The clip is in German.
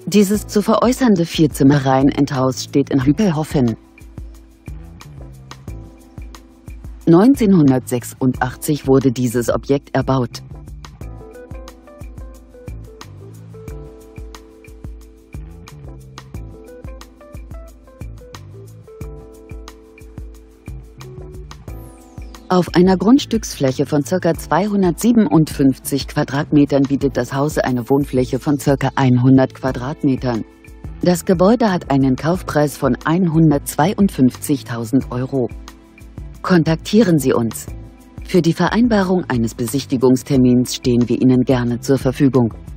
Dieses zu veräußernde Vierzimmer-Reihenendhaus steht in Hügelhoffen. 1986 wurde dieses Objekt erbaut. Auf einer Grundstücksfläche von ca. 257 Quadratmetern bietet das Haus eine Wohnfläche von ca. 100 Quadratmetern. Das Gebäude hat einen Kaufpreis von 152.000 Euro. Kontaktieren Sie uns. Für die Vereinbarung eines Besichtigungstermins stehen wir Ihnen gerne zur Verfügung.